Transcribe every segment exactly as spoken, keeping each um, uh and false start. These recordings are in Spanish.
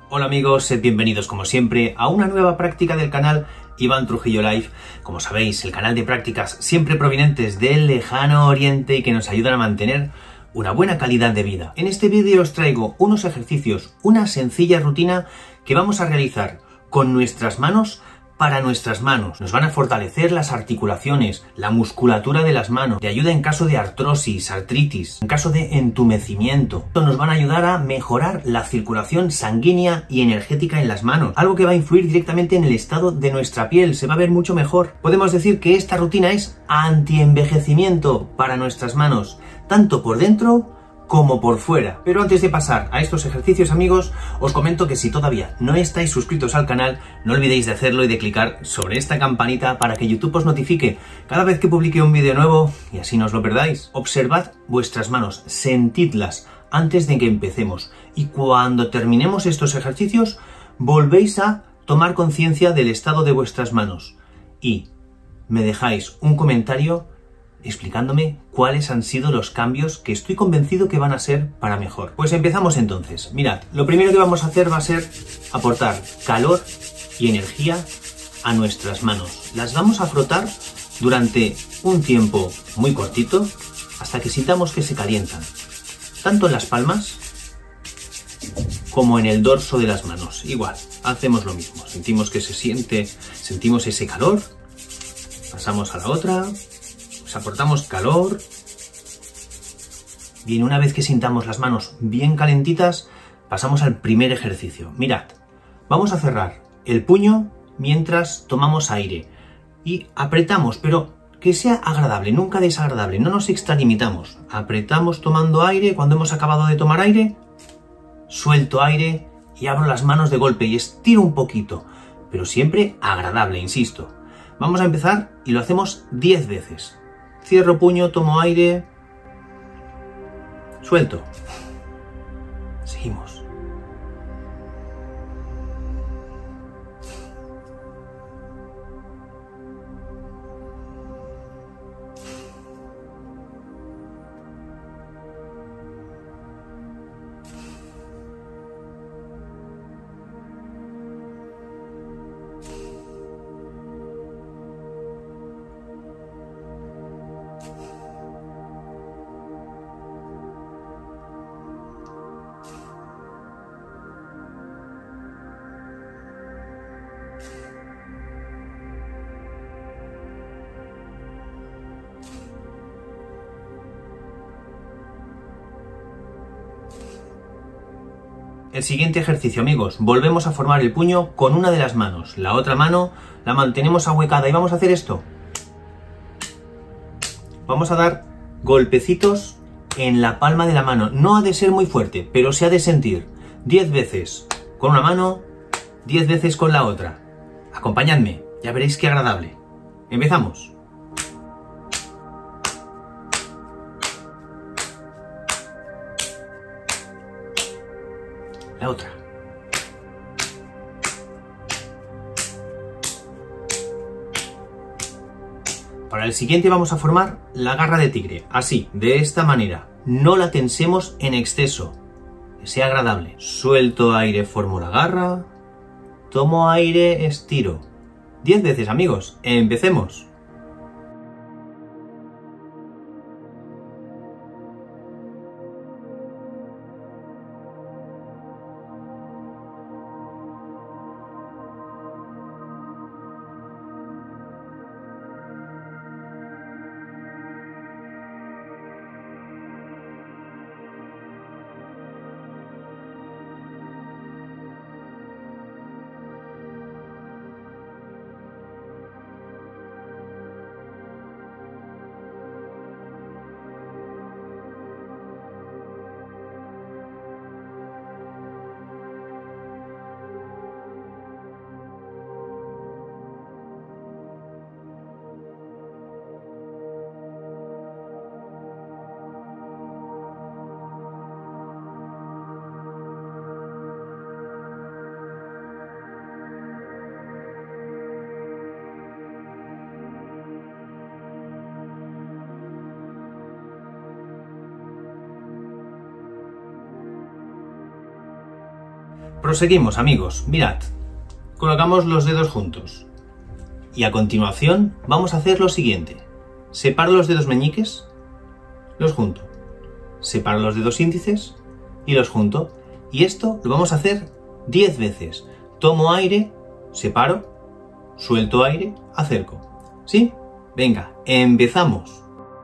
Hola amigos, sed bienvenidos como siempre a una nueva práctica del canal Iván Trujillo Life. Como sabéis, el canal de prácticas siempre provenientes del lejano oriente y que nos ayudan a mantener una buena calidad de vida. En este vídeo os traigo unos ejercicios, una sencilla rutina que vamos a realizar con nuestras manos para nuestras manos. Nos van a fortalecer las articulaciones, la musculatura de las manos, de ayuda en caso de artrosis, artritis, en caso de entumecimiento. Nos van a ayudar a mejorar la circulación sanguínea y energética en las manos, algo que va a influir directamente en el estado de nuestra piel, se va a ver mucho mejor. Podemos decir que esta rutina es anti-envejecimiento para nuestras manos, tanto por dentro como por fuera. Pero antes de pasar a estos ejercicios, amigos, os comento que si todavía no estáis suscritos al canal, no olvidéis de hacerlo y de clicar sobre esta campanita para que YouTube os notifique cada vez que publique un vídeo nuevo y así no os lo perdáis. Observad vuestras manos, sentidlas antes de que empecemos y cuando terminemos estos ejercicios, volvéis a tomar conciencia del estado de vuestras manos y me dejáis un comentario explicándome cuáles han sido los cambios que estoy convencido que van a ser para mejor. Pues empezamos entonces. Mirad, lo primero que vamos a hacer va a ser aportar calor y energía a nuestras manos. Las vamos a frotar durante un tiempo muy cortito hasta que sintamos que se calientan, tanto en las palmas como en el dorso de las manos. Igual, hacemos lo mismo. Sentimos que se siente, sentimos ese calor, pasamos a la otra. Aportamos calor. Bien, una vez que sintamos las manos bien calentitas, pasamos al primer ejercicio. Mirad, vamos a cerrar el puño mientras tomamos aire y apretamos, pero que sea agradable, nunca desagradable, no nos extralimitamos. Apretamos tomando aire, cuando hemos acabado de tomar aire, suelto aire y abro las manos de golpe y estiro un poquito, pero siempre agradable, insisto. Vamos a empezar y lo hacemos diez veces. Cierro puño, tomo aire, suelto. Seguimos. El siguiente ejercicio, amigos, volvemos a formar el puño con una de las manos. La otra mano la mantenemos ahuecada y vamos a hacer esto. Vamos a dar golpecitos en la palma de la mano. No ha de ser muy fuerte, pero se ha de sentir. diez veces con una mano, diez veces con la otra. Acompañadme, ya veréis qué agradable. Empezamos. La otra. Para el siguiente vamos a formar la garra de tigre, así, de esta manera. No la tensemos en exceso, que sea agradable. Suelto aire, formo la garra, tomo aire, estiro. diez veces, amigos, empecemos. Proseguimos, amigos. Mirad, colocamos los dedos juntos y a continuación vamos a hacer lo siguiente. Separo los dedos meñiques, los junto. Separo los dedos índices y los junto. Y esto lo vamos a hacer diez veces. Tomo aire, separo, suelto aire, acerco. ¿Sí? Venga, empezamos.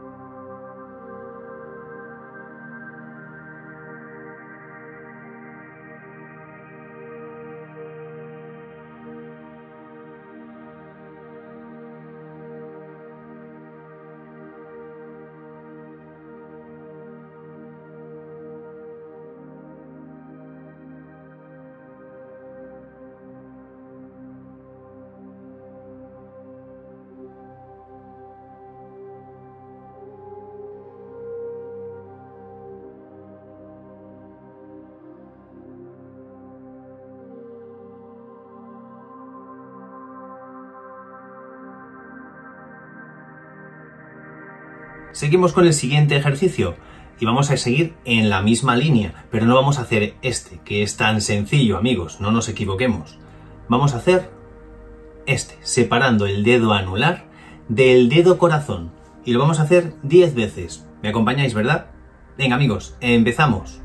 Seguimos con el siguiente ejercicio y vamos a seguir en la misma línea, pero no vamos a hacer este, que es tan sencillo, amigos, no nos equivoquemos. Vamos a hacer este, separando el dedo anular del dedo corazón, y lo vamos a hacer diez veces. ¿Me acompañáis, verdad? Venga, amigos, empezamos.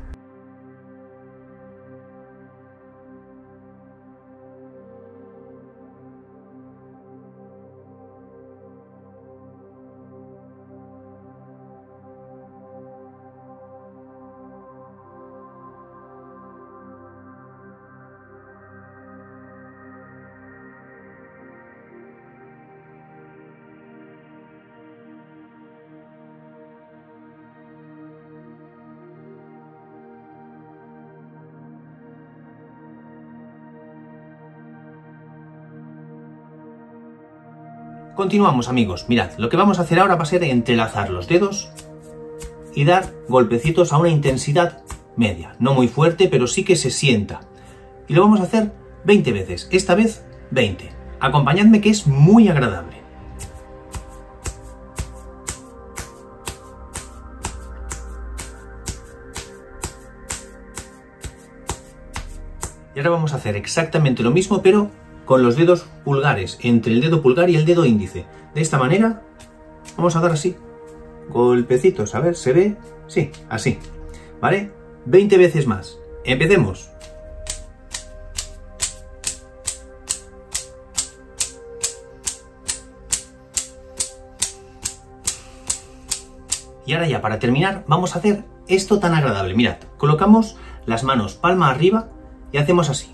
Continuamos, amigos. Mirad, lo que vamos a hacer ahora va a ser entrelazar los dedos y dar golpecitos a una intensidad media. No muy fuerte, pero sí que se sienta. Y lo vamos a hacer veinte veces. Esta vez veinte. Acompañadme, que es muy agradable. Y ahora vamos a hacer exactamente lo mismo, pero con los dedos pulgares, entre el dedo pulgar y el dedo índice. De esta manera vamos a dar así, golpecitos. A ver, ¿se ve? Sí, así. ¿Vale? veinte veces más. Empecemos. Y ahora ya, para terminar, vamos a hacer esto tan agradable. Mirad, colocamos las manos palma arriba y hacemos así.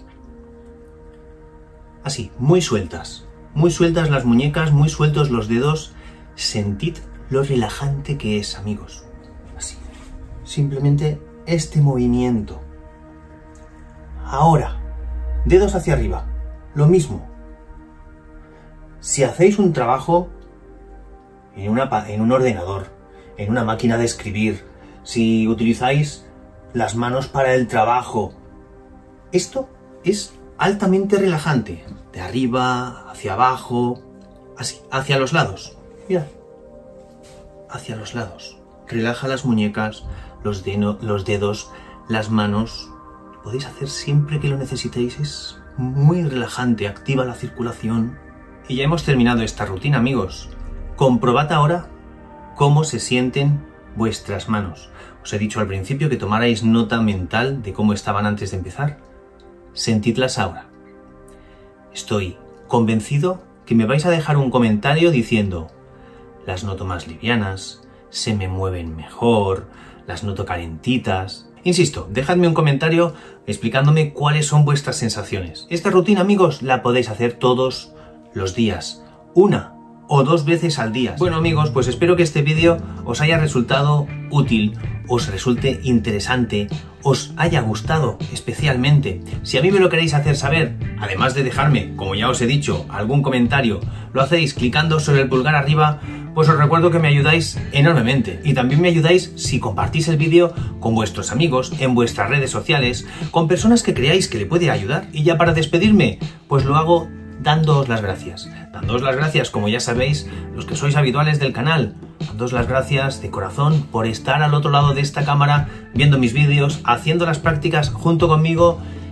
Así, muy sueltas, muy sueltas las muñecas, muy sueltos los dedos. Sentid lo relajante que es, amigos. Así, simplemente este movimiento. Ahora, dedos hacia arriba, lo mismo. Si hacéis un trabajo en, una, en un ordenador, en una máquina de escribir, si utilizáis las manos para el trabajo, esto es altamente relajante, de arriba, hacia abajo, así, hacia los lados. Mirad, hacia los lados. Relaja las muñecas, los, de los dedos, las manos. Lo podéis hacer siempre que lo necesitéis, es muy relajante, activa la circulación. Y ya hemos terminado esta rutina, amigos. Comprobad ahora cómo se sienten vuestras manos. Os he dicho al principio que tomarais nota mental de cómo estaban antes de empezar. Sentidlas ahora. Estoy convencido que me vais a dejar un comentario diciendo: las noto más livianas, se me mueven mejor, las noto calentitas. Insisto, dejadme un comentario explicándome cuáles son vuestras sensaciones. Esta rutina, amigos, la podéis hacer todos los días, una o dos veces al día. Bueno, amigos, pues espero que este vídeo os haya resultado útil, os resulte interesante, os haya gustado especialmente. Si a mí me lo queréis hacer saber, además de dejarme, como ya os he dicho, algún comentario, lo hacéis clicando sobre el pulgar arriba, pues os recuerdo que me ayudáis enormemente. Y también me ayudáis si compartís el vídeo con vuestros amigos, en vuestras redes sociales, con personas que creáis que le puede ayudar. Y ya para despedirme, pues lo hago dándoos las gracias. Dándoos las gracias, como ya sabéis, los que sois habituales del canal. Dándoos las gracias de corazón por estar al otro lado de esta cámara, viendo mis vídeos, haciendo las prácticas junto conmigo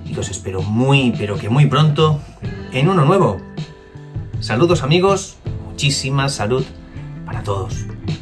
y que os espero muy, pero que muy pronto en uno nuevo. Saludos amigos, muchísima salud para todos.